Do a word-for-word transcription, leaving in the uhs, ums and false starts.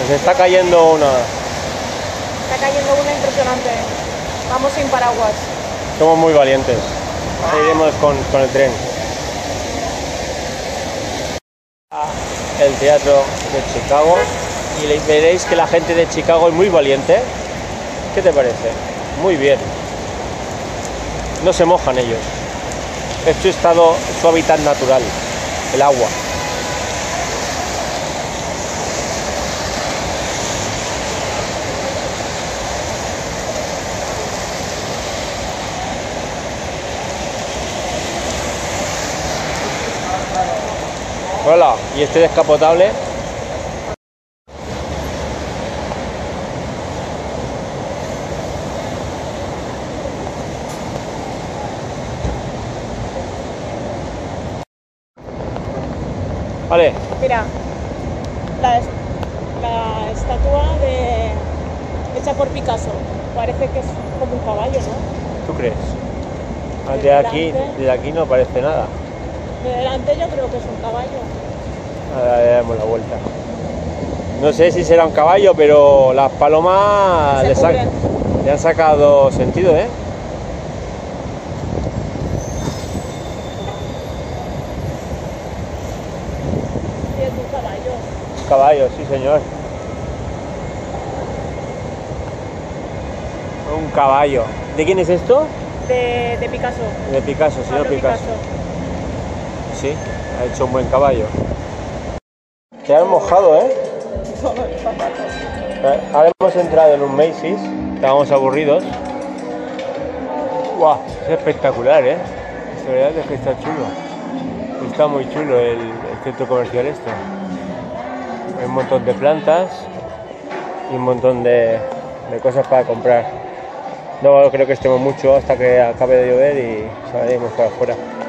Nos está cayendo una... Está cayendo una impresionante. Vamos sin paraguas. Somos muy valientes. Seguiremos con, con el tren. El teatro de Chicago. Y veréis que la gente de Chicago es muy valiente. ¿Qué te parece? Muy bien. No se mojan ellos. Es su estado, su hábitat natural, el agua. Hola, y este descapotable. Vale. Mira, la, la estatua de, hecha por Picasso. Parece que es como un caballo, ¿no? ¿Tú crees? De aquí, de aquí no parece nada. De delante yo creo que es un caballo. Ahora le damos la vuelta. No sé si será un caballo, pero las palomas le, sa le han sacado sentido, ¿eh? Sí, es un caballo. Un caballo, sí señor. Un caballo. ¿De quién es esto? De, de Picasso. De Picasso, señor Pablo Picasso. Picasso. Sí, ha hecho un buen caballo. Te han mojado, ¿eh? Ahora hemos entrado en un Macy's, estábamos aburridos. ¡Guau! Es espectacular, ¿eh? La verdad es que está chulo. Está muy chulo el, el centro comercial este. Hay un montón de plantas y un montón de, de cosas para comprar. No creo que estemos mucho hasta que acabe de llover y salimos para afuera.